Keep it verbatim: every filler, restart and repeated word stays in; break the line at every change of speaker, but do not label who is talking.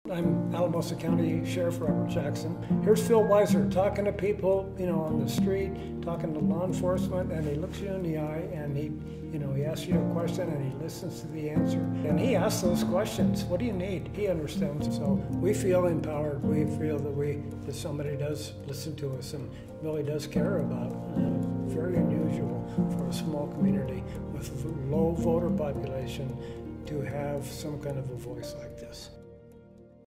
I'm Alamosa County Sheriff Robert Jackson. Here's Phil Weiser talking to people, you know, on the street, talking to law enforcement, and he looks you in the eye and he, you know, he asks you a question and he listens to the answer. And he asks those questions. What do you need? He understands. So we feel empowered. We feel that we, that somebody does listen to us and really does care about it. Uh, very unusual for a small community with a low voter population to have some kind of a voice like this.